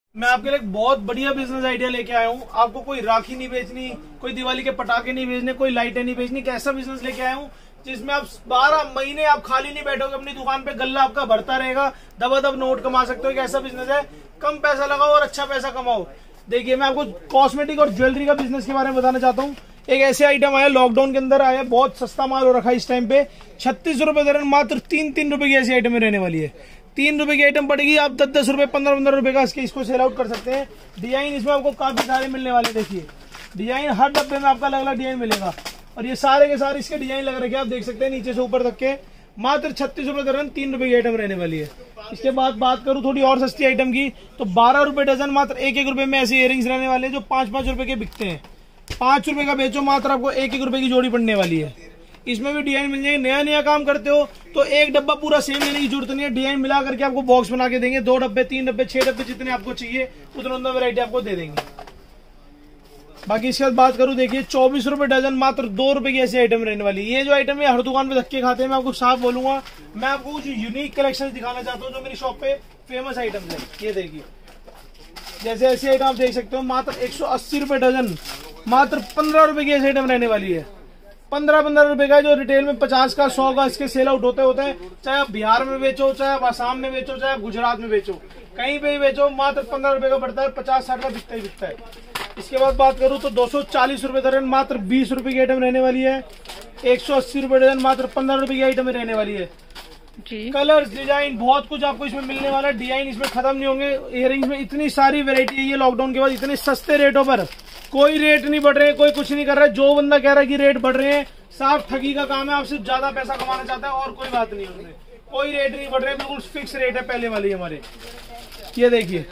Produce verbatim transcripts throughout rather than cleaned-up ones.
मैं आपके लिए एक बहुत बढ़िया बिजनेस आइडिया लेके आया हूँ। आपको कोई राखी नहीं बेचनी, कोई दिवाली के पटाखे नहीं बेचने, कोई लाइटें नहीं बेचनी। कैसा बिजनेस लेके आया हूँ जिसमें आप बारह महीने आप खाली नहीं बैठोगे, अपनी दुकान पे गल्ला आपका बढ़ता रहेगा, दबादब नोट कमा सकते हो। कैसा बिजनेस है, कम पैसा लगाओ और अच्छा पैसा कमाओ। देखिए, मैं आपको कॉस्मेटिक और ज्वेलरी का बिजनेस के बारे में बताना चाहता हूँ। एक ऐसे आइटम आया, लॉकडाउन के अंदर आया, बहुत सस्ता माल हो रखा है इस टाइम पे। छत्तीस रुपए दर मात्र तीन तीन रुपए की ऐसी आइटम रहने वाली है। तीन रुपए की आइटम पड़ेगी, आप दस दस रुपए पंद्रह पंद्रह रुपए का इसके इसको सेल आउट कर सकते हैं। डिजाइन इसमें आपको काफी सारे मिलने वाले। देखिए, डिजाइन हर डब्बे में आपका अलग अलग डिजाइन मिलेगा और ये सारे के सारे इसके डिजाइन लग रखे हैं, आप देख सकते हैं नीचे से ऊपर तक के। मात्र छत्तीस रुपए दर्जन तीन रुपए की आइटम रहने वाली है। इसके बाद बात करूं थोड़ी और सस्ती आइटम की, तो बारह रुपए डजन मात्र एक एक रुपए में ऐसे इयरिंग्स रहने वाले हैं जो पांच पांच रुपए के बिकते हैं। पांच रुपए का बेचो, मात्र आपको एक एक रुपए की जोड़ी पड़ने वाली है। इसमें भी डिजाइन मिल जाएंगे। नया नया काम करते हो तो एक डब्बा पूरा सेम लेने की जरूरत नहीं है, डिजाइन मिला करके आपको बॉक्स बना के देंगे। दो डब्बे, तीन डब्बे, छह डब्बे, जितने आपको चाहिए उतना उतना वैरायटी आपको दे देंगे। बाकी इसके बाद बात करूं, देखिए चौबीस रुपए डजन मात्र दो रुपए की ऐसी आइटम रहने वाली है। ये जो आइटम है हर दुकान पे धक्के खाते हैं, मैं आपको साफ बोलूंगा। मैं आपको कुछ यूनिक कलेक्शन दिखाना चाहता हूँ जो मेरी शॉप पे फेमस आइटम है। ये देखिए, जैसे ऐसी आइटम आप देख सकते हो, मात्र एक सौ अस्सी रुपए डजन, मात्र पंद्रह रुपए की ऐसी आइटम रहने वाली है। पंद्रह पंद्रह रुपए का, जो रिटेल में पचास का, सौ का इसके सेल आउट होते होते हैं। चाहे आप बिहार में बेचो, चाहे आप आसाम में बेचो, चाहे आप गुजरात में बेचो, कहीं पे भी बेचो, मात्र पंद्रह रुपए का पड़ता है। पचास साठ का बिकता ही बिकता है। इसके बाद बात करूं तो दो सौ चालीस रुपए दर्जन मात्र बीस रुपए की आइटम रहने वाली है। एक सौ अस्सी रुपए डजन मात्र पंद्रह रुपए की आइटम रहने वाली है। कलर्स, डिजाइन, बहुत कुछ आपको इसमें मिलने वाला है। डिजाइन इसमें खत्म नहीं होंगे। इयरिंग्स में इतनी सारी वेरायटी है। ये लॉकडाउन के बाद इतने सस्ते रेटों पर, कोई रेट नहीं बढ़ रहे, कोई कुछ नहीं कर रहा है। जो बंदा कह रहा है कि रेट बढ़ रहे हैं, साफ ठगी का काम है। आपसे ज्यादा पैसा कमाना चाहता है और कोई बात नहीं है उसमें। कोई रेट नहीं बढ़ रहे, बिल्कुल फिक्स रेट है पहले वाली हमारे। ये देखिए,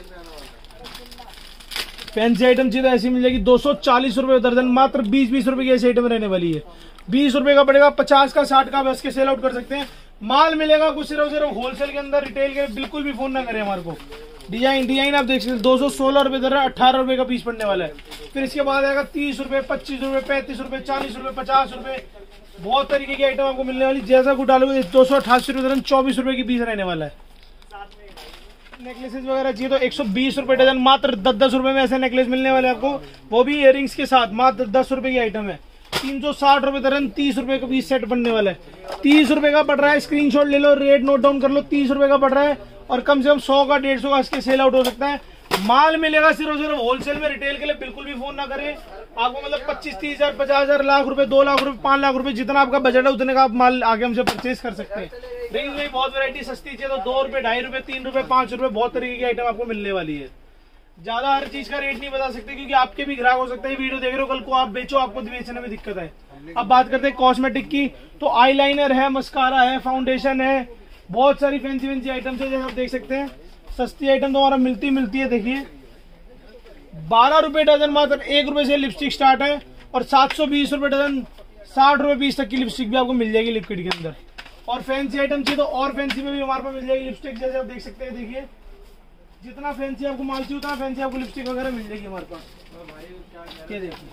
फैंसी आइटम चीज ऐसी मिल जाएगी दो सौ चालीस रुपए दर्जन, मात्र बीस बीस रुपए की ऐसी आइटम रहने वाली है। बीस रुपए का पड़ेगा, पचास का, साठ का, बस के सेल आउट कर सकते हैं। माल मिलेगा कुछ सिर्फ सिर्फ होलसेल के अंदर, रिटेल के बिल्कुल भी फोन ना करें हमारे को। डिजाइन डिजाइन आप देख सकते हैं, दो सौ सोलह रुपए दर, अठारह रुपए का पीस पड़ने वाला है। फिर इसके बाद आएगा तीस रुपए, पच्चीस रुपए, पैंतीस रुपए, चालीस रुपए, पचास रुपए, बहुत तरीके की आइटम आपको मिलने वाली। जैसा कुछ डालोगे, दो सौ अठासी रुपए दर्जन, चौबीस रुपए की पीस रहने वाला है। नेकलेसेस वगैरह चाहिए तो एक सौ बीस रुपए डजन, मात्र दस दस रुपए में ऐसे नेकलेस मिलने वाले आपको, वो भी इयरिंग्स के साथ, मात्र दस रुपए की आइटम है। तीन सौ साठ रुपए दर्जन, तीस रुपए का पीस सेट बनने वाला है। तीस रुपए का पड़ रहा है, स्क्रीनशॉट ले लो, रेट नोट डाउन कर लो। तीस रुपए का पड़ रहा है और कम से कम सौ का, डेढ़ सौ का इसके सेल आउट हो सकता है। माल मिलेगा सिर्फ सिर्फ होलसेल में, रिटेल के लिए बिल्कुल भी फोन ना करें। आपको मतलब पच्चीस तीस हजार, पचास हजार, लाख रुपए, दो लाख रुपए, पांच लाख रुपए, जितना आपका बजट है उतने का आप माल आगे हमसे परचेज कर सकते हैं। रिंग्स में बहुत वैरायटी सस्ती चाहिए तो दो रुपए, ढाई रुपए, तीन रुपए, पांच रुपए, बहुत तरीके की आइटम आपको मिलने वाली है। ज्यादा हर चीज का रेट नहीं बता सकते क्योंकि आपके भी ग्राहक हो सकते हैं वीडियो देख रहे हो, कल को आप बेचो, आपको बेचने में दिक्कत है। अब बात करते हैं कॉस्मेटिक की, तो आईलाइनर है, मस्कारा है, फाउंडेशन है, बहुत सारी फैंसी फैंसी आइटम्स है। जैसे आप देख सकते हैं, सस्ती आइटम तो हमारा मिलती मिलती है। देखिए, बारह रुपए डजन, मात्र एक रुपए से लिपस्टिक स्टार्ट है और सात सौ बीस रुपए डजन, साठ रुपए बीस तक की लिपस्टिक भी आपको मिल जाएगी लिक्विड के अंदर। और फैंसी आइटम चाहिए तो और फैंसी में भी हमारे पास मिल जाएगी लिपस्टिक। जैसे आप देख सकते हैं, देखिए जितना फैंसी आपको माल चाहिए उतना फैंसी आपको लिपस्टिक वगैरह मिल जाएगी हमारे पास। ये देखिए,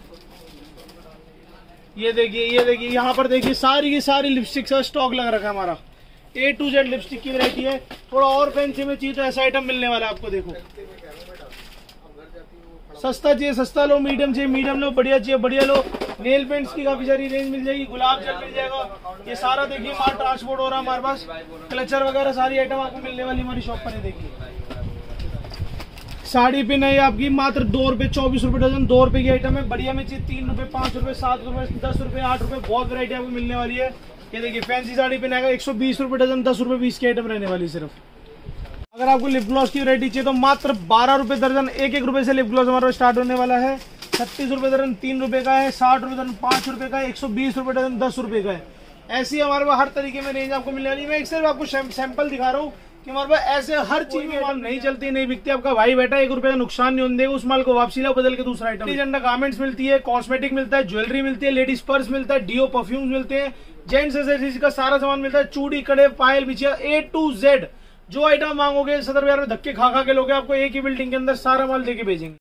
ये देखिए, ये देखिए, यहाँ पर देखिए सारी की सारी लिपस्टिक का स्टॉक लग रखा है हमारा। ए टू जेड लिपस्टिक की वैरायटी है। थोड़ा और फैंसी में चाहिए तो ऐसा आइटम मिलने वाला है आपको। देखो, सस्ता चाहिए सस्ता लो, मीडियम चाहिए मीडियम लो, बढ़िया चाहिए बढ़िया लो। नेल पेंट्स की काफी सारी रेंज मिल जाएगी, गुलाब जल मिल जाएगा। ये सारा देखिए माल ट्रांसपोर्ट हो रहा है हमारे पास। क्लचर वगैरह सारी आइटम आपको मिलने वाली हमारी शॉप पर है। देखिए, साड़ी पिन है आपकी, मात्र दो रुपए, चौबीस रुपए डजन, दो रुपए की आइटम है। बढ़िया में चाहिए तीन रुपए, पांच रुपए, सात रुपए, दस रुपए, आठ रुपए, बहुत वैरायटी आपको मिलने वाली है। ये देखिए, फैंसी साड़ी पिन आएगा एक सौ बीस रुपए डजन, दस रुपए बीस की आइटम रहने वाली सिर्फ। अगर आपको लिप ग्लॉस की वैरायटी चाहिए तो मात्र बारह रुपए दर्जन, एक एक रुपए से लिप ग्लॉस हमारा स्टार्ट होने वाला है। छत्तीस रुपए दर्जन तीन रुपए का है, साठ रुपए दर्जन पांच रुपए का है, एक सौ बीस रुपए दर्जन दस रुपए का है। ऐसी हमारे पास हर तरीके में रेंज आपको मिलने वाली है। मैं एक सिर्फ आपको सैंपल दिखा रहा हूँ कि हमारे पास ऐसे हर चीज में माल नहीं चलती, नहीं बिकती। आपका भाई बैठा, एक रुपए का नुकसान नहीं होने देगा, उस माल को वापसी लाओ, बदल के दूसरा आइटम। अंडर गारमेंट्स मिलती है, कॉस्मेटिक मिलता है, ज्वेलरी मिलती है, लेडीज पर्स मिलता है, डीओ परफ्यूम्स मिलते हैं, जेंट्स एक्सेसरीज का सारा सामान मिलता है, चूड़ी, कड़े, पायल, बिछिया, ए टू जेड जो आइटम मांगोगे सदर बाजार में धक्के खा खा के लोगे, आपको एक ही बिल्डिंग के अंदर सारा माल देके भेजेंगे।